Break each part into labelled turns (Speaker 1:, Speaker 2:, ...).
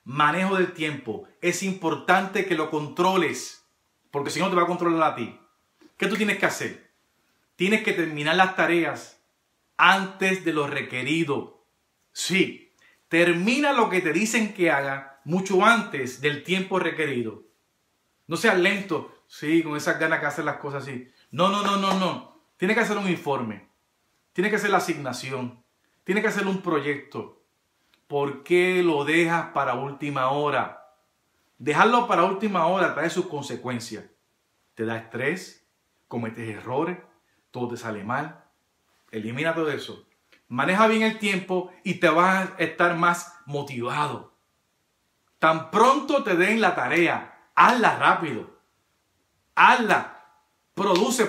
Speaker 1: Manejo del tiempo. Es importante que lo controles, porque si no te va a controlar a ti. ¿Qué tú tienes que hacer? Tienes que terminar las tareas antes de lo requerido. Sí, termina lo que te dicen que haga mucho antes del tiempo requerido. No seas lento, sí, con esas ganas que hacer las cosas así. No. Tienes que hacer un informe. Tienes que hacer la asignación. Tienes que hacer un proyecto. ¿Por qué lo dejas para última hora? Dejarlo para última hora trae sus consecuencias. Te da estrés, cometes errores, todo te sale mal. Elimina todo eso. Maneja bien el tiempo y te vas a estar más motivado. Tan pronto te den la tarea, hazla rápido. Hazla. Produce.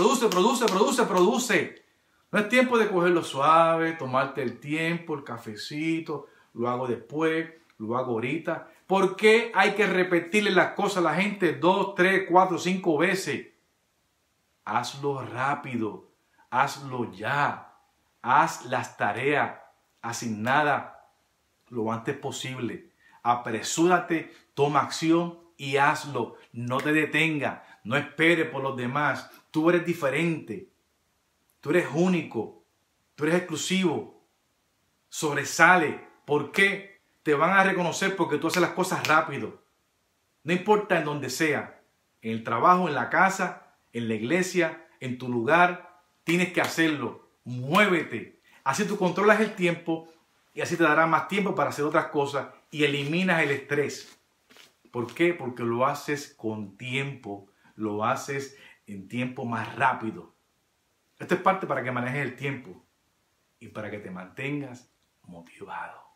Speaker 1: No es tiempo de cogerlo suave, tomarte el tiempo, el cafecito, lo hago después, lo hago ahorita. ¿Por qué hay que repetirle las cosas a la gente 2, 3, 4, 5 veces? Hazlo rápido, hazlo ya. Haz las tareas asignadas lo antes posible. Apresúrate, toma acción y hazlo. No te detengas, no esperes por los demás. Tú eres diferente, tú eres único, tú eres exclusivo. Sobresale. ¿Por qué? Te van a reconocer porque tú haces las cosas rápido. No importa en donde sea, en el trabajo, en la casa, en la iglesia, en tu lugar, tienes que hacerlo. Muévete. Así tú controlas el tiempo y así te dará más tiempo para hacer otras cosas y eliminas el estrés. ¿Por qué? Porque lo haces con tiempo, lo haces en tiempo más rápido. Esto es parte para que manejes el tiempo y para que te mantengas motivado.